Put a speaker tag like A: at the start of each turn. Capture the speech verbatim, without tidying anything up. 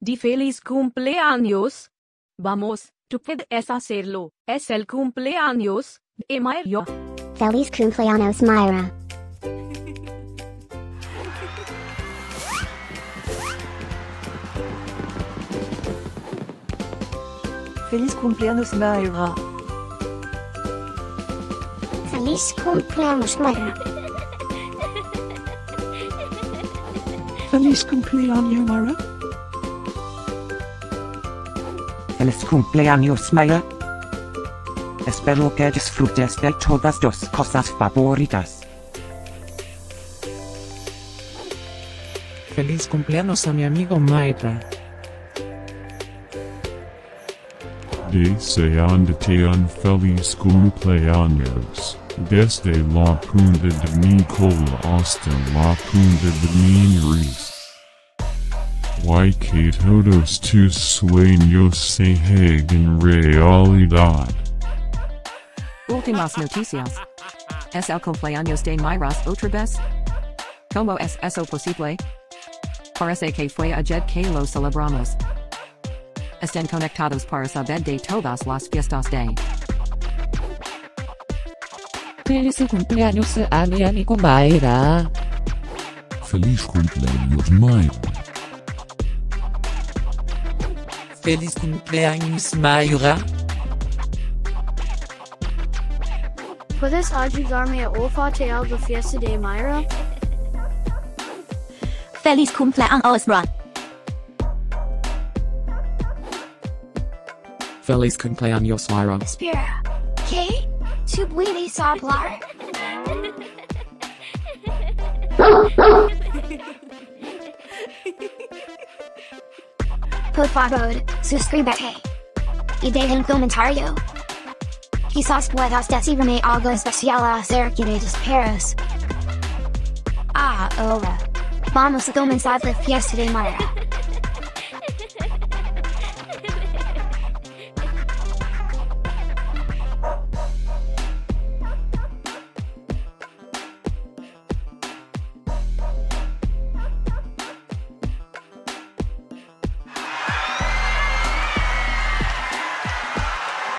A: di feliz cumpleaños. Vamos, tú puedes hacerlo. Es el cumpleaños de Mayra.
B: Feliz Cumpleaños Mayra.
C: Feliz Cumpleaños Mayra.
B: Feliz Cumpleaños Mayra.
C: Feliz Cumpleaños Mayra.
D: Feliz Cumpleaños Mayra. Espero que disfrutes de todas tus cosas favoritas.
E: Feliz cumpleaños a mi amigo Mayra.
F: Deseándote un feliz cumpleaños, desde la punta de mi cola hasta la punta de mi nariz. Y que todos tus sueños se hagan realidad.
G: Últimas noticias. Es el cumpleaños de Mayra otra vez. ¿Cómo es eso posible? Parece que fue ayer que lo celebramos. Estén conectados para saber de todas las fiestas de.
E: Feliz cumpleaños a mi amigo Mayra.
F: Feliz cumpleaños Mayra.
E: Feliz cumpleaños Mayra.
H: ¿Puedes ayudarme a olfatear la fiesta de Mayra?
B: Feliz Cumpleaños Mayra.
E: Feliz cumpleaños Mayra.
B: Espera, ¿qué? ¿Tú puedes hablar? Por favor, suscríbete. Y deja un comentario. Quizás puedas decirme algo especial acerca de los perros. Ahora, vamos a comenzar la fiesta de Mayra.